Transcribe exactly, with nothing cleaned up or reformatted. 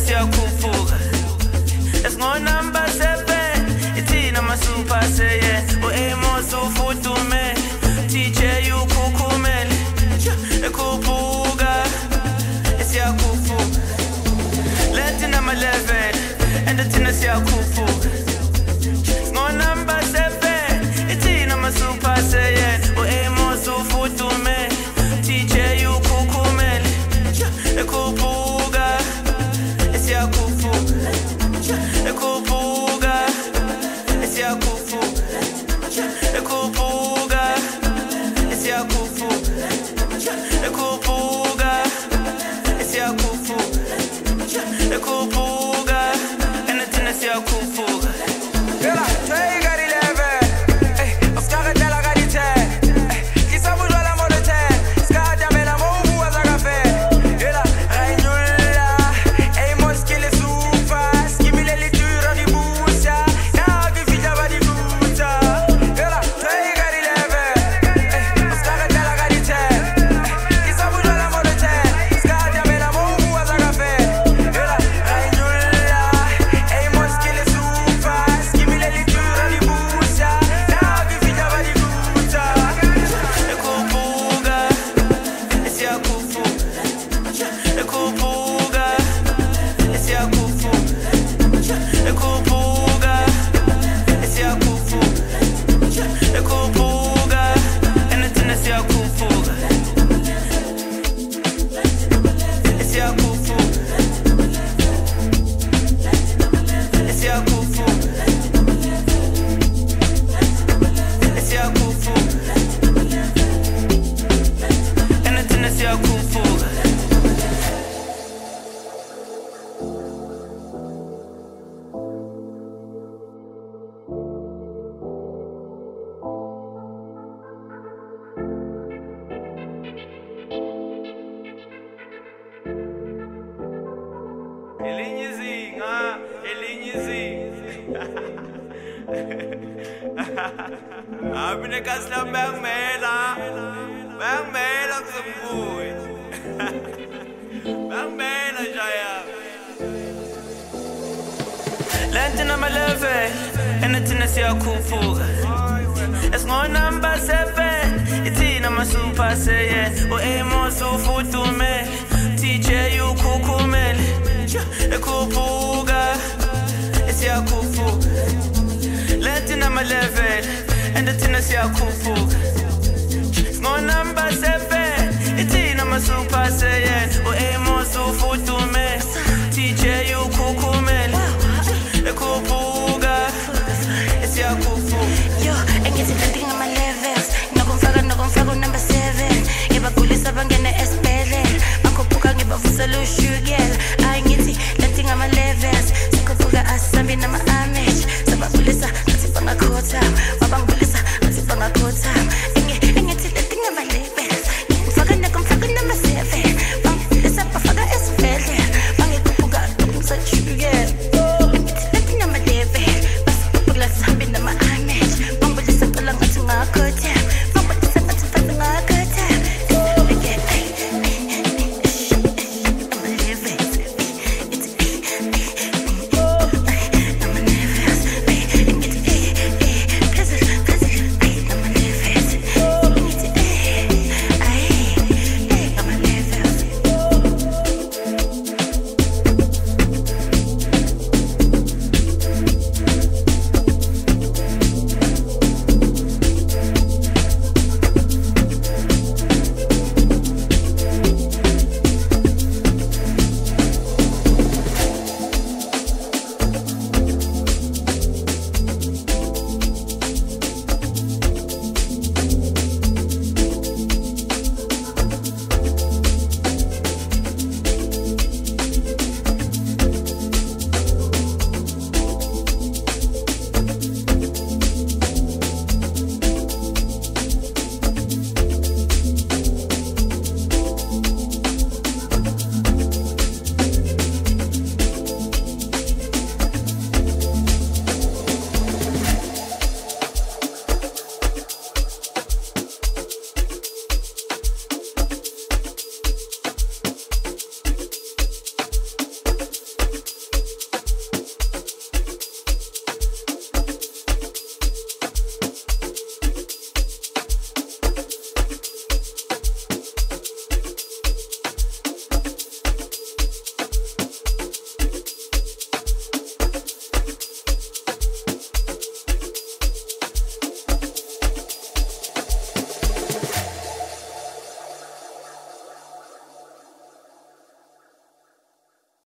siyakhuphuka. Let's go number seven. Itina masupa say o Aymos ufudume. T J ukukumele. Ekhuphuka. Siyakhuphuka. Let's number eleven. And the tina siyakhuphuka. Let's go number seven. Itina masupa say o Aymos ufudume. T J ukukumele. Ekhuphuka. Siyakhuphuka. Ekhuphuka. Siyakhuphuka. Ekhuphuka. Siyakhuphuka. Ekhuphuka. Siyakhuphuka. Ekhuphuka. And the tina siyakhuphuka. Yela, try got eleven. Eh, Oscar dela got ten. Eh, kisabu jwala mo de ten. Ska jamela mo bu azaga fe. Yela, Rainula. Aymos kile sufa. Skimile litura di busa. Na vi fija ba di buta. Yela, try got eleven. Eh, Oscar dela got ten. Eh, kisabu jwala mo de ten. Ska jamela mo bu azaga fe. Yela, Rainula. Aymos kile sufa. Skimile litura di busa. Na vi fija ba di buta. Ekhuphuka. Siyakhuphuka. Ekhuphuka. Siyakhuphuka. Ekhuphuka. Siyakhuphuka. Ekhuphuka. And the tina siyakhuphuka. Siyakhuphuka. Siyakhuphuka. Siyakhuphuka. And the tina siyakhuphuka. Elinye izinga, elinye izinga. Abi nekasi lami bayangimela. Bayangimela kuzombuyi. Bayangimela njaya. Lento number eleven. And the tina siyakhuphuka. Let's go number seven. Itina masupa say o Aymos ufudume. T J ukukumele. Ekhuphuka. Siyakhuphuka. Lento number eleven. And the tina siyakhuphuka. Let's go number seven. Itina masupa say o Aymos ufudume. T J ukukumele. Ekhuphuka. Siyakhuphuka. Yo, engithi kanti Amalevels. Nokumfaka nokumfaka number seven. Ngibagulisa bangene esibhedlela. Bakhuphuka ngibavusela ushukela. Ayi ngithi kanti Amalevels. Sikhuphuka asambi nama